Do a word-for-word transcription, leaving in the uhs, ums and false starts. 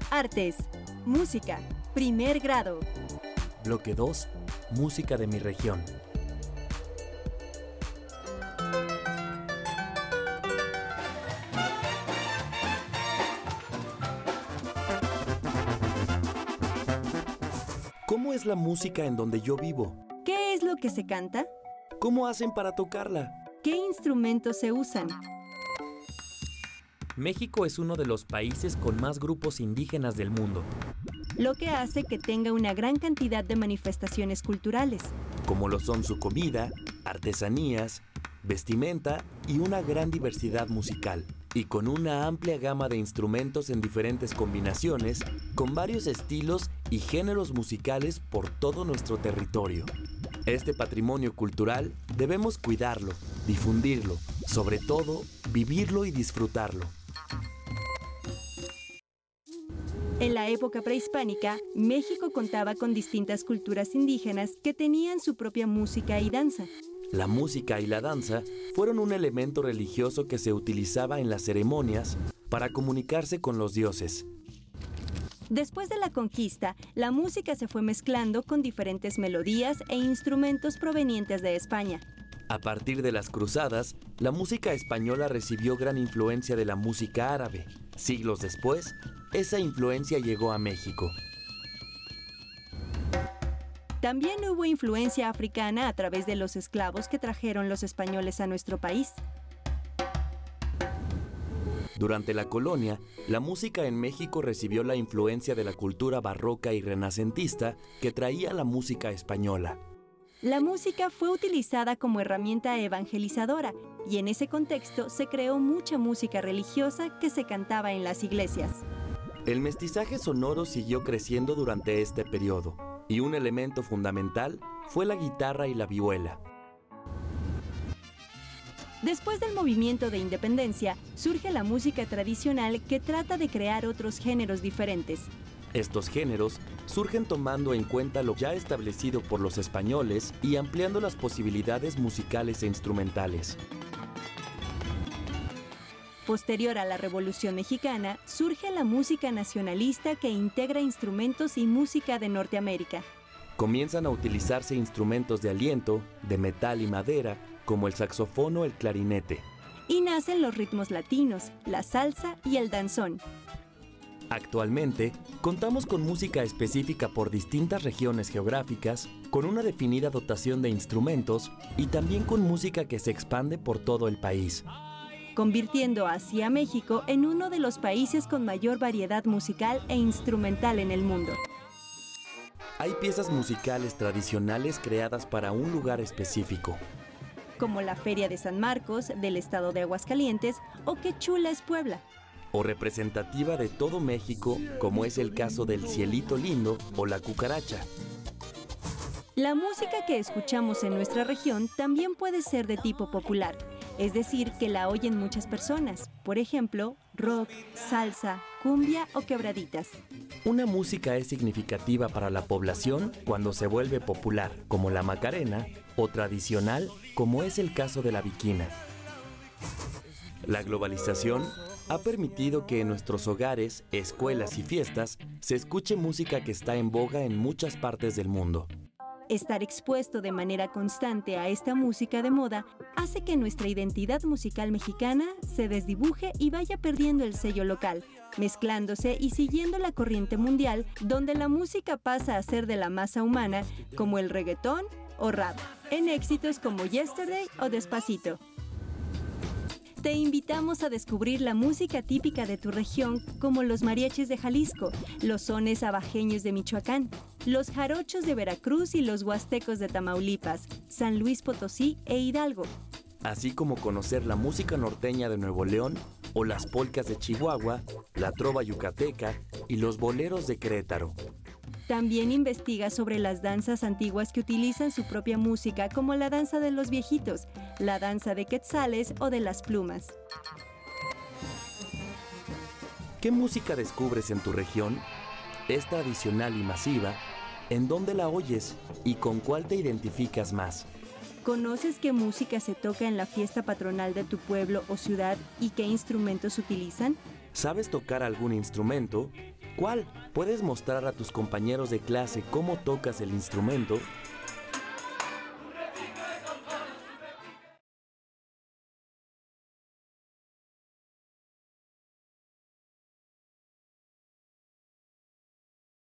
Artes, música, primer grado. Bloque dos, música de mi región. ¿Cómo es la música en donde yo vivo? ¿Qué es lo que se canta? ¿Cómo hacen para tocarla? ¿Qué instrumentos se usan? México es uno de los países con más grupos indígenas del mundo, Lo que hace que tenga una gran cantidad de manifestaciones culturales. como lo son su comida, artesanías, vestimenta y una gran diversidad musical, y con una amplia gama de instrumentos en diferentes combinaciones, con varios estilos y géneros musicales por todo nuestro territorio. Este patrimonio cultural debemos cuidarlo, difundirlo, sobre todo, vivirlo y disfrutarlo. En la época prehispánica, México contaba con distintas culturas indígenas que tenían su propia música y danza. La música y la danza fueron un elemento religioso que se utilizaba en las ceremonias para comunicarse con los dioses. Después de la conquista, la música se fue mezclando con diferentes melodías e instrumentos provenientes de España. A partir de las cruzadas, la música española recibió gran influencia de la música árabe. Siglos después, esa influencia llegó a México. También hubo influencia africana a través de los esclavos que trajeron los españoles a nuestro país. Durante la colonia, la música en México recibió la influencia de la cultura barroca y renacentista que traía la música española. La música fue utilizada como herramienta evangelizadora y en ese contexto se creó mucha música religiosa que se cantaba en las iglesias. El mestizaje sonoro siguió creciendo durante este periodo, y un elemento fundamental fue la guitarra y la vihuela. Después del movimiento de independencia, surge la música tradicional que trata de crear otros géneros diferentes. Estos géneros surgen tomando en cuenta lo ya establecido por los españoles y ampliando las posibilidades musicales e instrumentales. Posterior a la Revolución Mexicana, surge la música nacionalista que integra instrumentos y música de Norteamérica. Comienzan a utilizarse instrumentos de aliento, de metal y madera, como el saxofón o el clarinete. Y nacen los ritmos latinos, la salsa y el danzón. Actualmente, contamos con música específica por distintas regiones geográficas, con una definida dotación de instrumentos y también con música que se expande por todo el país, convirtiendo así a México en uno de los países con mayor variedad musical e instrumental en el mundo. Hay piezas musicales tradicionales creadas para un lugar específico, como la Feria de San Marcos del estado de Aguascalientes o Qué chula es Puebla, o representativa de todo México, como es el caso del Cielito Lindo o la Cucaracha. La música que escuchamos en nuestra región también puede ser de tipo popular, es decir, que la oyen muchas personas, por ejemplo, rock, salsa, cumbia o quebraditas. Una música es significativa para la población cuando se vuelve popular, como la Macarena, o tradicional, como es el caso de la Viquina. La globalización ha permitido que en nuestros hogares, escuelas y fiestas se escuche música que está en boga en muchas partes del mundo. Estar expuesto de manera constante a esta música de moda hace que nuestra identidad musical mexicana se desdibuje y vaya perdiendo el sello local, mezclándose y siguiendo la corriente mundial, donde la música pasa a ser de la masa humana, como el reggaetón o rap, en éxitos como Yesterday o Despacito. Te invitamos a descubrir la música típica de tu región, como los mariachis de Jalisco, los sones abajeños de Michoacán, los jarochos de Veracruz y los huastecos de Tamaulipas, San Luis Potosí e Hidalgo. Así como conocer la música norteña de Nuevo León, o las polcas de Chihuahua, la trova yucateca y los boleros de Querétaro. También investiga sobre las danzas antiguas que utilizan su propia música, como la danza de los viejitos, la danza de quetzales o de las plumas. ¿Qué música descubres en tu región? ¿Es tradicional y masiva? ¿En dónde la oyes? ¿Y con cuál te identificas más? ¿Conoces qué música se toca en la fiesta patronal de tu pueblo o ciudad y qué instrumentos utilizan? ¿Sabes tocar algún instrumento? ¿Cuál? ¿Puedes mostrar a tus compañeros de clase cómo tocas el instrumento?